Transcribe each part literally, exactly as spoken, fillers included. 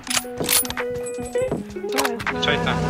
Co i tak?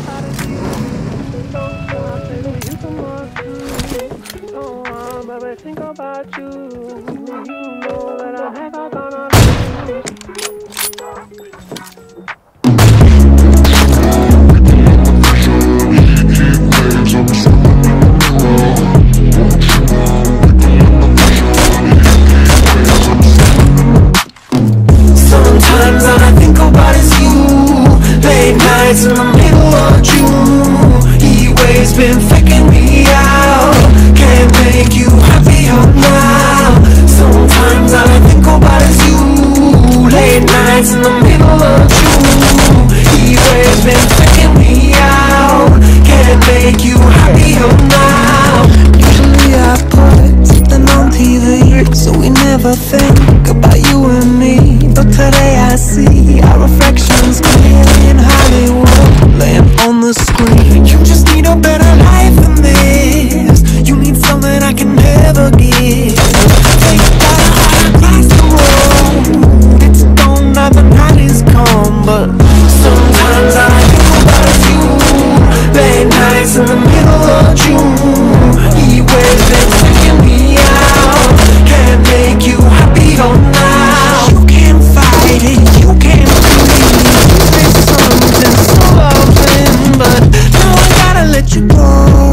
Sometimes all I think about is you. Late nights in the middle of June. Heat waves been faking me out. Can't make you happier now. Sometimes all I think about is you. Late nights in the middle of June. Heat waves been faking me out. Can't make you happier now. Usually I put something on T V, so we never think about you and me. But today I see our reflections clearly in Hollywood, laying on the screen. You just need a better life than this. You need something I can never give. Take that heart across the road. It's gone now, the night is come. But sometimes I think about you. Late nights in the middle of June. Heat waves been taking me out. Can't make you happier now. You can't fight it, you can't believe it. You say something so loving, but now I gotta let you go.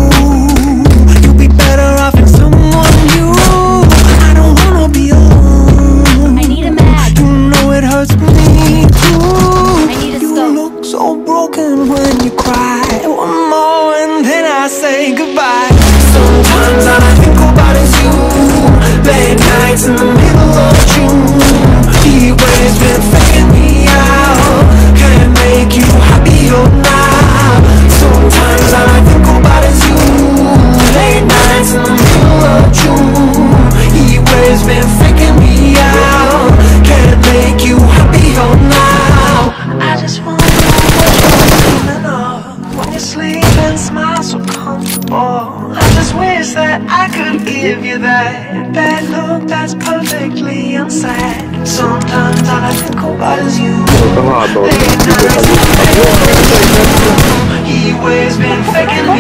You'll be better off in someone new. I don't wanna be alone. I need a mag. You know it hurts me too. I need a You scope. look so broken when you cry. One more and then I say goodbye. Sometimes all I think about is you. Late nights in the middle of June. Heat waves been faking me out. Can't make you happier now. Sometimes all I think about is you. Late nights in the middle of June. Heat waves been faking me out. Can't make you happier now. I just wanna know what you're dreaming of when you sleep and smile so comfortable. I just wish that I could give you that that look that's perfectly unsaid. Sometimes all I think about is you. Late nights in the middle of June. Heat waves been faking